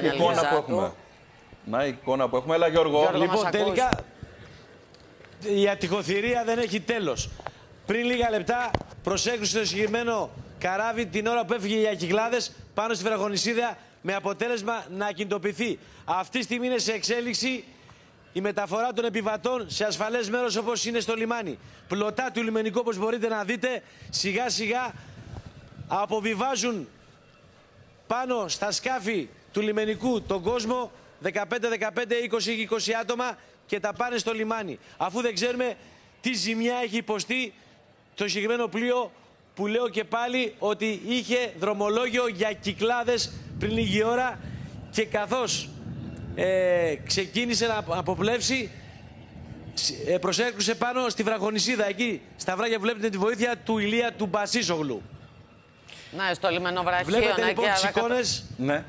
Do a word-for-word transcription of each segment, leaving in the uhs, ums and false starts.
η εικόνα που έχουμε. Να η εικόνα που έχουμε. Έλα, Γιώργο. Γιώργο λοιπόν, τελικά η ατυχοθυρία δεν έχει τέλος. Πριν λίγα λεπτά προσέκρουσε το συγκεκριμένο καράβι την ώρα που έφυγε οι Κυκλάδες πάνω στη βραχονησίδα με αποτέλεσμα να ακινητοποιηθεί. Αυτή τη στιγμή είναι σε εξέλιξη η μεταφορά των επιβατών σε ασφαλές μέρος όπως είναι στο λιμάνι. Πλωτά του λιμενικού, όπως μπορείτε να δείτε, σιγά σιγά αποβιβάζουν πάνω στα σκάφη του λιμενικού τον κόσμο, δεκαπέντε, δεκαπέντε, είκοσι, είκοσι άτομα, και τα πάνε στο λιμάνι. Αφού δεν ξέρουμε τι ζημιά έχει υποστεί το συγκεκριμένο πλοίο, που λέω και πάλι ότι είχε δρομολόγιο για Κυκλάδες πριν λίγη ώρα, και καθώς ε, ξεκίνησε να αποπλέψει, ε, προσέκρουσε πάνω στη βραχονησίδα, εκεί στα βράχια βλέπετε τη βοήθεια του Ηλία του Μπασίσογλου. Ναι, στο λιμενοβραχείο. Βλέπετε λοιπόν τις εικόνες. Ναι.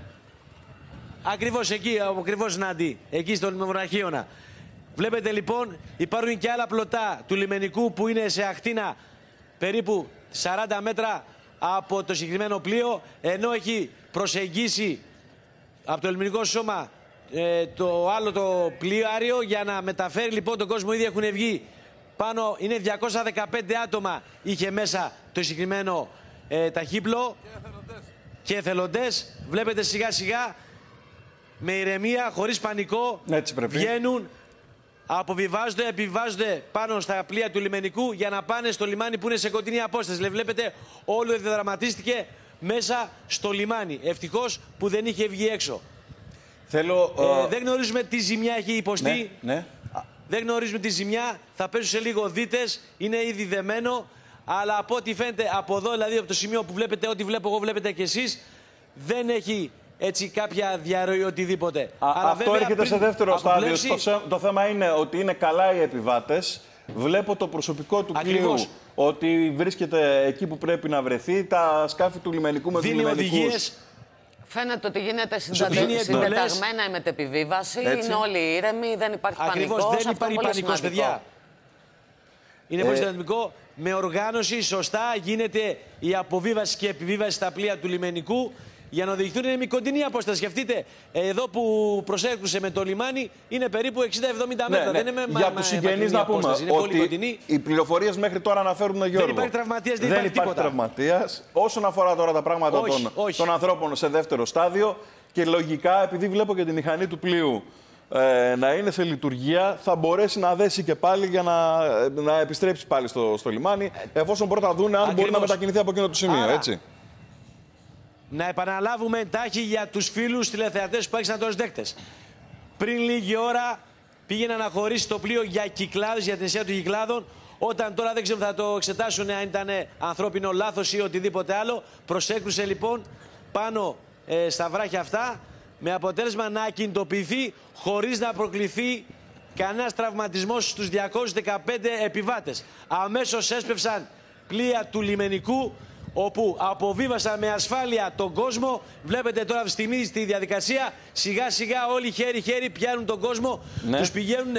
Ακριβώς εκεί, ακριβώς Νάντι, εκεί στο λιμενοβραχείο. Βλέπετε λοιπόν υπάρχουν και άλλα πλωτά του λιμενικού που είναι σε ακτίνα περίπου σαράντα μέτρα από το συγκεκριμένο πλοίο, ενώ έχει προσεγγίσει από το λιμενικό σώμα ε, το άλλο το πλοίο για να μεταφέρει λοιπόν τον κόσμο. Ήδη έχουν βγει πάνω, είναι διακόσια δεκαπέντε άτομα είχε μέσα το συγκεκριμένο ε, ταχύπλο και εθελοντές. Βλέπετε σιγά σιγά με ηρεμία, χωρίς πανικό, βγαίνουν, αποβιβάζονται, επιβάζονται πάνω στα πλοία του λιμενικού για να πάνε στο λιμάνι που είναι σε κοντινή απόσταση. Βλέπετε, όλο διαδραματίστηκε μέσα στο λιμάνι. Ευτυχώς που δεν είχε βγει έξω. Θέλω, ε, δεν γνωρίζουμε τι ζημιά έχει υποστεί. Ναι, ναι. Δεν γνωρίζουμε τη ζημιά. Θα πέσουν σε λίγο δίτες. Είναι ήδη δεμένο. Αλλά από ό,τι φαίνεται από εδώ, δηλαδή από το σημείο που βλέπετε, ό,τι βλέπω εγώ βλέπετε κι εσείς, δεν έχει έτσι κάποια διαρροή οτιδήποτε. Α, Αλλά αυτό βέβαια, έρχεται σε δεύτερο αποπλέψει... στάδιο. Το, το θέμα είναι ότι είναι καλά οι επιβάτες. Βλέπω το προσωπικό του πλοίου ότι βρίσκεται εκεί που πρέπει να βρεθεί. Τα σκάφη του λιμενικού με τους λιμενικούς. Φαίνεται ότι γίνεται συντεταγμένα η μετεπιβίβαση. Είναι όλοι ήρεμοι, δεν υπάρχει Ακριβώς, πανικός. δεν υπάρχει πανικός, παιδιά. Είναι ε... πολύ σημαντικό. Με οργάνωση σωστά γίνεται η αποβίβαση και επιβίβαση στα πλοία του λιμενικού για να οδηγηθούν. Είναι μικρή απόσταση. Σκεφτείτε, εδώ που προσέκρουσε με το λιμάνι είναι περίπου εξήντα εβδομήντα μέτρα. Ναι, ναι. Δεν είναι για τους συγγενείς να πούμε ότι οι πληροφορίες μέχρι τώρα αναφέρουν, Γιώργο, δεν υπάρχει τραυματίας, δεν, δεν υπάρχει, υπάρχει τραυματίας. Όσον αφορά τώρα τα πράγματα όχι, των, όχι. των ανθρώπων σε δεύτερο στάδιο, και λογικά επειδή βλέπω και τη μηχανή του πλοίου ε, να είναι σε λειτουργία, θα μπορέσει να δέσει και πάλι για να, να επιστρέψει πάλι στο, στο λιμάνι, εφόσον πρώτα δουν αν Ακριβώς. μπορεί να μετακινηθεί από εκείνο το σημείο. Άρα, έτσι. Να επαναλάβουμε εντάχει για τους φίλους τηλεθεατές που άρχισαν τώρα δέκτες. Πριν λίγη ώρα πήγαινε να χωρίσει το πλοίο για Κυκλάδες, για την νησιά των Κυκλάδων. Όταν τώρα δεν ξέρω θα το εξετάσουν αν ήταν ανθρώπινο λάθος ή οτιδήποτε άλλο. Προσέκρουσε λοιπόν πάνω ε, στα βράχια αυτά, με αποτέλεσμα να ακινητοποιηθεί χωρίς να προκληθεί κανένας τραυματισμός στους διακόσιους δεκαπέντε επιβάτες. Αμέσως έσπευσαν πλοία του λιμενικού, όπου αποβίβασαν με ασφάλεια τον κόσμο. Βλέπετε τώρα στη στιγμή στη διαδικασία, σιγά σιγά όλοι χέρι-χέρι πιάνουν τον κόσμο, ναι. τους πηγαίνουν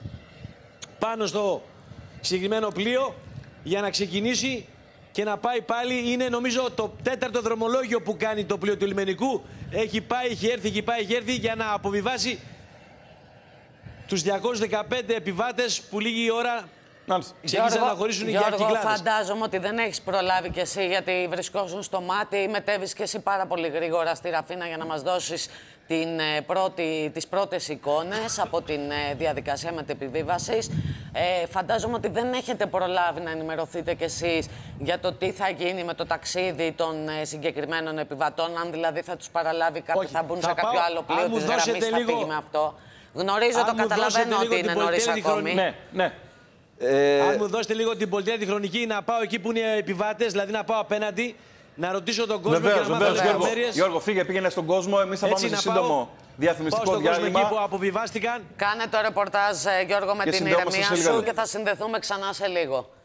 πάνω στο συγκεκριμένο πλοίο για να ξεκινήσει και να πάει πάλι. Είναι νομίζω το τέταρτο δρομολόγιο που κάνει το πλοίο του λιμενικού. Έχει πάει, έχει έρθει, έχει πάει, έχει έρθει για να αποβιβάσει τους διακόσιους δεκαπέντε επιβάτες που λίγη ώρα ξεκίνησαν να χωρίσουν για Κυκλάδες. Φαντάζομαι ότι δεν έχεις προλάβει κι εσύ, γιατί βρισκόσουν στο μάτι. Μετέβεις κι εσύ πάρα πολύ γρήγορα στη Ραφίνα για να μας δώσεις την πρώτη, τις πρώτες εικόνες από τη διαδικασία μετεπιβίβασης. Ε, φαντάζομαι ότι δεν έχετε προλάβει να ενημερωθείτε κι εσείς για το τι θα γίνει με το ταξίδι των ε, συγκεκριμένων επιβατών. Αν δηλαδή θα τους παραλάβει κάποιοι, θα μπουν θα σε κάποιο πάω, άλλο πλοίο της γραμμής, θα λίγο... φύγει με αυτό. Γνωρίζω, αν το καταλαβαίνω ότι είναι νωρίς ακόμη. Ναι, ναι. Ε... Αν μου δώσετε λίγο την πολιτεία τη χρονική, να πάω εκεί που είναι οι επιβάτες, δηλαδή να πάω απέναντι, να ρωτήσω τον κόσμο βεβαίως, και να μάθω λεπτομέρειες. Γιώργο, φύγε, πήγαινε στον κόσμο. Εμείς θα πάμε σε σύντομο διαφημιστικό διάλειμμα. Εκεί που αποβιβάστηκαν. Κάνε το ρεπορτάζ, Γιώργο, με και την ηρεμία σου και θα συνδεθούμε ξανά σε λίγο.